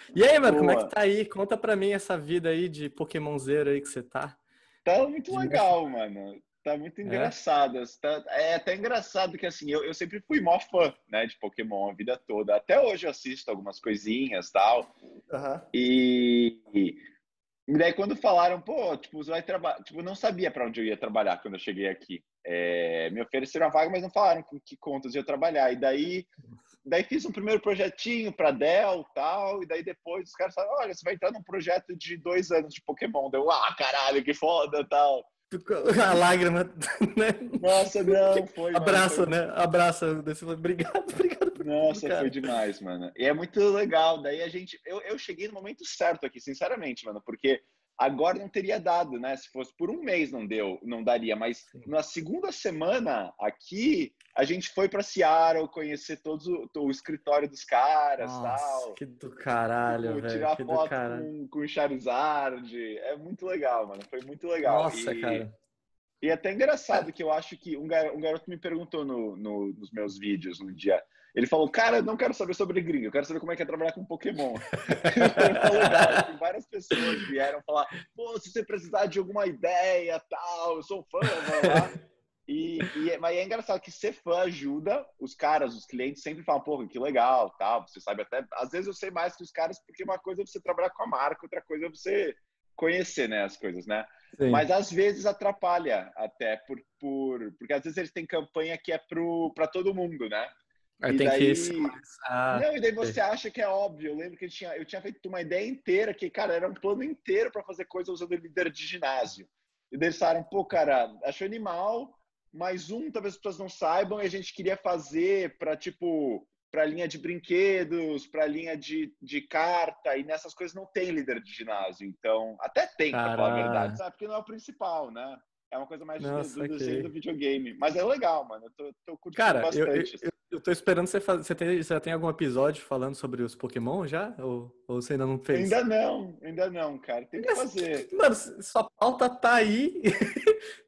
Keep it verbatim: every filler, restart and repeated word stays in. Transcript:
E aí, mano, como é que Boa. tá aí? Conta pra mim essa vida aí de Pokémonzeiro aí que você tá. Tá muito De mestre. legal, mano. Tá muito É? engraçado. Tá- É até engraçado que, assim, eu, eu sempre fui mó fã, né, de Pokémon a vida toda. Até hoje eu assisto algumas coisinhas, tal. Aham. E, e daí quando falaram, pô, tipo, você vai trabalhar... Tipo, eu não sabia pra onde eu ia trabalhar quando eu cheguei aqui. É, me ofereceram a vaga, mas não falaram com que contas eu ia trabalhar. E daí daí fiz um primeiro projetinho para Dell tal, e daí depois os caras falaram, olha, você vai entrar num projeto de dois anos de Pokémon. Deu, ah, caralho, que foda tal. A lágrima, né? Nossa, Que- não, foi, mano, Abraça, foi, né? Abraça. Desse- Obrigado, obrigado por tudo, nossa, foi cara. demais, mano. E é muito legal. Daí a gente, eu, eu cheguei no momento certo aqui, sinceramente, mano, porque agora não teria dado, né? Se fosse por um mês não deu, não daria. Mas Sim. na segunda semana aqui, a gente foi para Seattle conhecer todos o, o escritório dos caras, Nossa, tal. que do caralho, Tipo, velho. tirar Que do foto caralho. com, com o Charizard. É muito legal, mano. Foi muito legal. Nossa, E, cara. e é até engraçado Cara, que eu acho que um, gar, um garoto me perguntou no, no, nos meus vídeos um dia. Ele falou, cara, eu não quero saber sobre gringo, eu quero saber como é que é trabalhar com Pokémon. Foi legal. Assim, várias pessoas vieram falar, pô, se você precisar de alguma ideia, tal, eu sou um fã, blá, blá. E, e, é- mas é engraçado que ser fã ajuda os caras, os clientes sempre falam, porra, que legal, tal, você sabe até, às vezes eu sei mais que os caras, porque uma coisa é você trabalhar com a marca, outra coisa é você conhecer, né, as coisas, né? sim. Mas às vezes atrapalha até, por, por, porque às vezes eles têm campanha que é para todo mundo, né? Aí E tem que ser daí, mais. Ah, não, e daí você sei. acha que é óbvio. Eu lembro que eu tinha, eu tinha feito uma ideia inteira, que, cara, era um plano inteiro para fazer coisa usando líder de ginásio. E daí eles falaram, pô, cara, achou animal, mas um, talvez as pessoas não saibam, e a gente queria fazer para, tipo, para linha de brinquedos, para linha de, de carta, e nessas coisas não tem líder de ginásio. Então, até tem, para falar a verdade, Caralho. sabe? Porque não é o principal, né? É uma coisa mais Nossa, do desenho do ok. videogame. Mas é legal, mano. Eu tô, tô curtindo Cara, eu, eu, bastante. eu eu tô esperando você fazer. Você tem, você já tem algum episódio falando sobre os Pokémon já? Ou, ou você ainda não fez? Ainda não, ainda não, cara. Tem que Mas que- fazer. que- Mano, sua pauta tá aí.